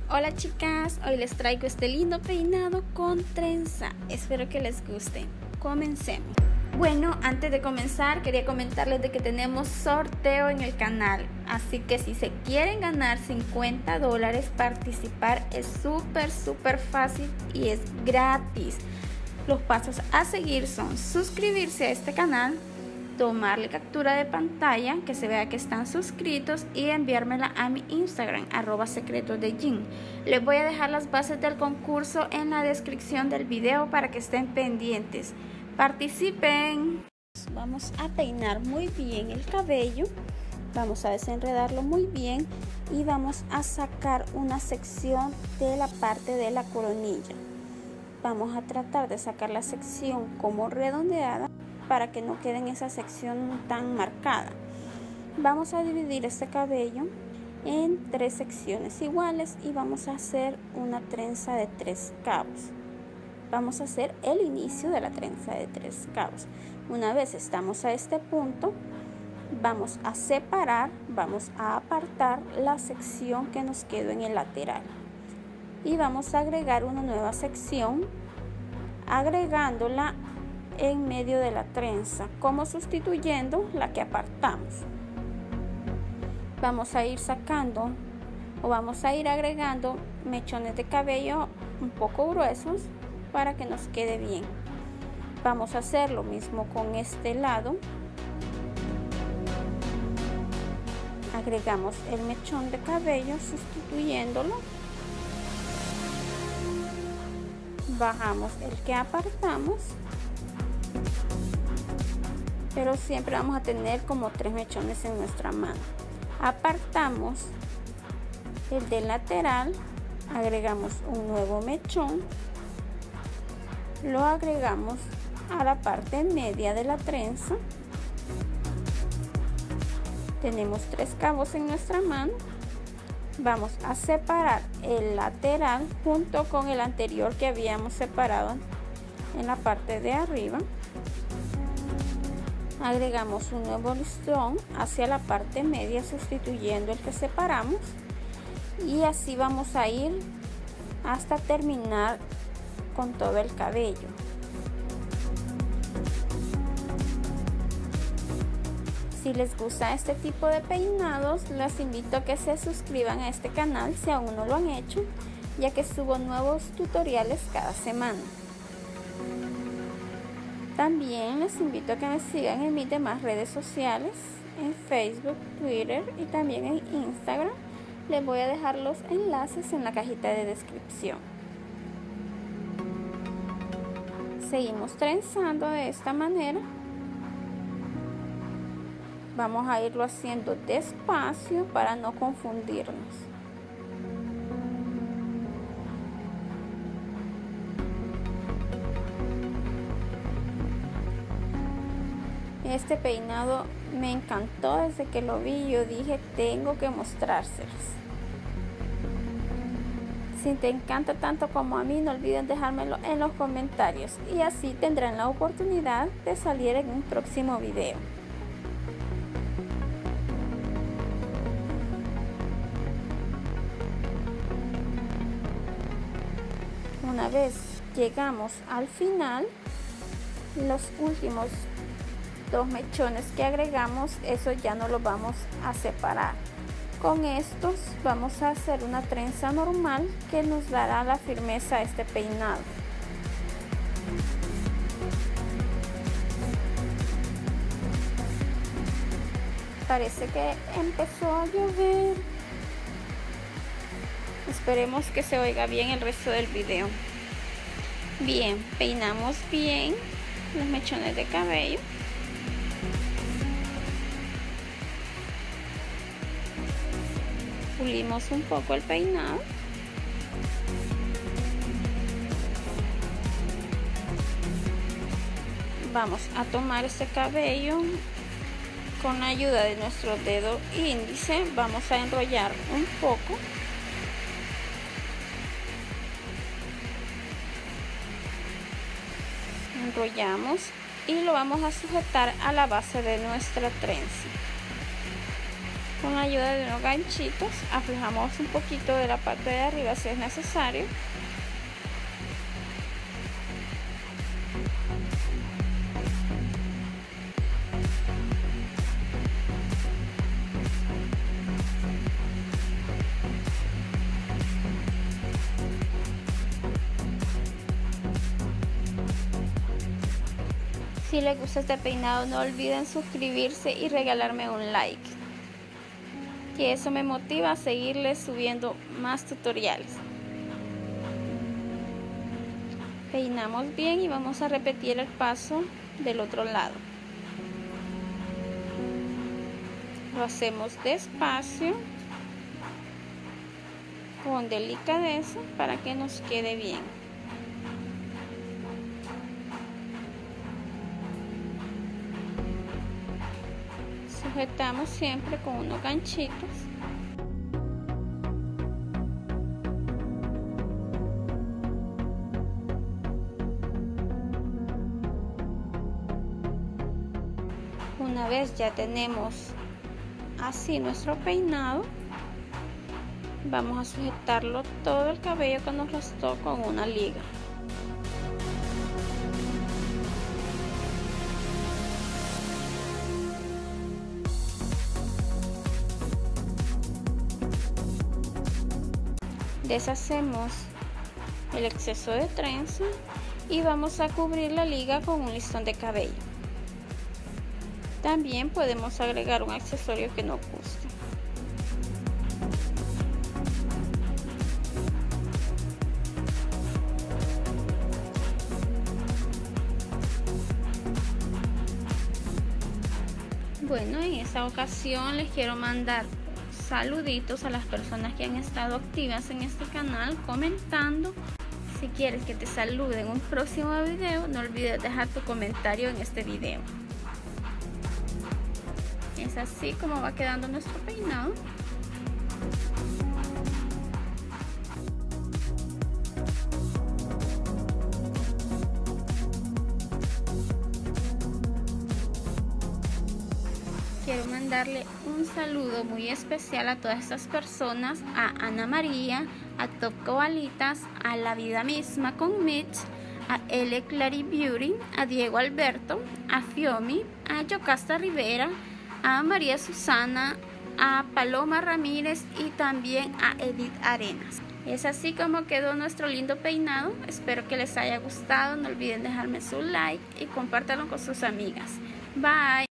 Hola chicas, hoy les traigo este lindo peinado con trenza. Espero que les guste. Comencemos. Bueno, antes de comenzar quería comentarles de que tenemos sorteo en el canal. Así que si se quieren ganar $50, participar es súper fácil y es gratis. Los pasos a seguir son suscribirse a este canal, tomarle captura de pantalla que se vea que están suscritos y enviármela a mi Instagram @secretosdegin. Les voy a dejar las bases del concurso en la descripción del video para que estén pendientes. Participen. Vamos a peinar muy bien el cabello, vamos a desenredarlo muy bien y vamos a sacar una sección de la parte de la coronilla. Vamos a tratar de sacar la sección como redondeada para que no quede en esa sección tan marcada. Vamos a dividir este cabello en 3 secciones iguales y vamos a hacer una trenza de 3 cabos. Vamos a hacer el inicio de la trenza de 3 cabos. Una vez estamos a este punto, vamos a separar, vamos a apartar la sección que nos quedó en el lateral y vamos a agregar una nueva sección agregándola en medio de la trenza, como sustituyendo la que apartamos. Vamos a ir sacando o vamos a ir agregando mechones de cabello un poco gruesos para que nos quede bien. Vamos a hacer lo mismo con este lado. Agregamos el mechón de cabello sustituyéndolo. Bajamos el que apartamos, pero siempre vamos a tener como 3 mechones en nuestra mano. Apartamos el del lateral, agregamos un nuevo mechón, lo agregamos a la parte media de la trenza. Tenemos 3 cabos en nuestra mano. Vamos a separar el lateral junto con el anterior que habíamos separado en la parte de arriba. Agregamos un nuevo listón hacia la parte media sustituyendo el que separamos y así vamos a ir hasta terminar con todo el cabello. Si les gusta este tipo de peinados, los invito a que se suscriban a este canal si aún no lo han hecho, ya que subo nuevos tutoriales cada semana. También les invito a que me sigan en mis demás redes sociales, en Facebook, Twitter y también en Instagram. Les voy a dejar los enlaces en la cajita de descripción. Seguimos trenzando de esta manera. Vamos a irlo haciendo despacio para no confundirnos. Este peinado me encantó desde que lo vi. Yo dije, tengo que mostrárselos. Si te encanta tanto como a mí, no olviden dejármelo en los comentarios y así tendrán la oportunidad de salir en un próximo video. Una vez llegamos al final, los últimos 2 mechones que agregamos, eso ya no los vamos a separar. Con estos vamos a hacer una trenza normal que nos dará la firmeza a este peinado. Parece que empezó a llover. Esperemos que se oiga bien el resto del video. Bien, peinamos bien los mechones de cabello. Pulimos un poco el peinado. Vamos a tomar este cabello con la ayuda de nuestro dedo índice. Vamos a enrollar un poco. Enrollamos y lo vamos a sujetar a la base de nuestra trenza. Con ayuda de unos ganchitos aflojamos un poquito de la parte de arriba si es necesario. Si les gusta este peinado, no olviden suscribirse y regalarme un like, que eso me motiva a seguirles subiendo más tutoriales. Peinamos bien y vamos a repetir el paso del otro lado. Lo hacemos despacio, con delicadeza, para que nos quede bien. Sujetamos siempre con unos ganchitos. Una vez ya tenemos así nuestro peinado, vamos a sujetarlo todo el cabello que nos restó con una liga. Deshacemos el exceso de trenza y vamos a cubrir la liga con un listón de cabello. También podemos agregar un accesorio que nos guste. Bueno, en esta ocasión les quiero mandar saluditos a las personas que han estado activas en este canal comentando. Si quieres que te salude en un próximo video, no olvides dejar tu comentario en este video. Es así como va quedando nuestro peinado. Quiero mandarle un saludo muy especial a todas estas personas, a Ana María, a Top Cobalitas, a La Vida Misma con Mitch, a L. Clary Beauty, a Diego Alberto, a Fiomi, a Yocasta Rivera, a María Susana, a Paloma Ramírez y también a Edith Arenas. Es así como quedó nuestro lindo peinado. Espero que les haya gustado. No olviden dejarme su like y compártanlo con sus amigas. Bye.